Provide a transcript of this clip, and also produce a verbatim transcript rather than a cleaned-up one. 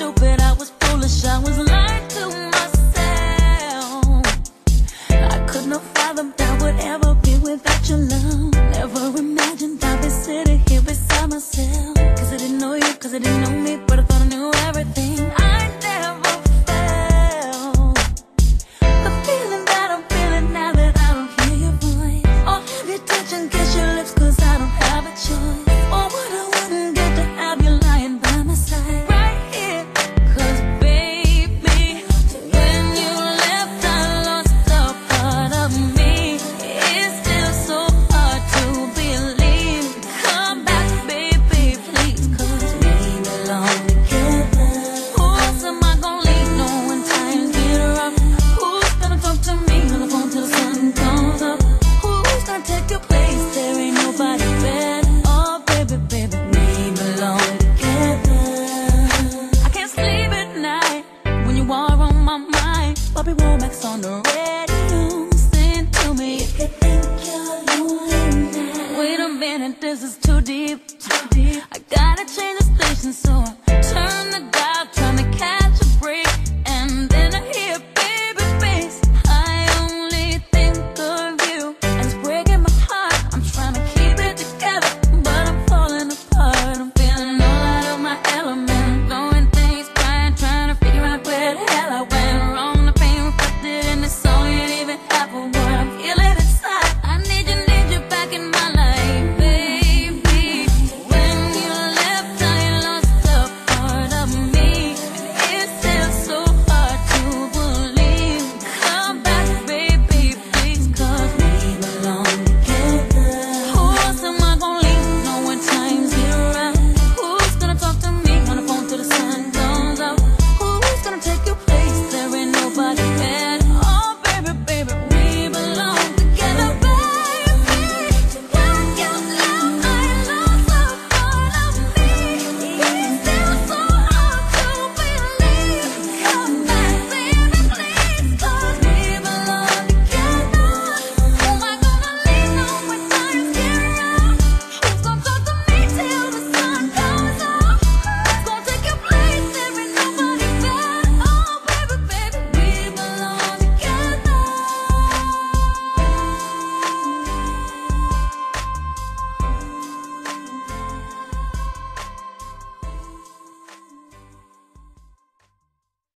stupid, I was foolish, I was lying to myself. I could not fathom that would ever be without your love. Never imagined I'd be sitting here beside myself. Cause I didn't know you, cause I didn't know me, but I thought I knew everything. I never felt the feeling that I'm feeling now that I don't hear your voice, or have you touch and kiss your lips, cause I don't have a choice. Or what I wouldn't get to have you lying by my side right here. Cause baby, when you left I lost a part of me. It's still so hard to believe. Come back baby, please, cause we belong together. Who else am I gonna leave? No, when times get rough, who's gonna talk to me on the phone till the sun comes up? Who's gonna take your place? There ain't nobody better. Oh baby, baby, we belong together. I can't sleep at night when you are on my mind. Bobby Womack's on the radio.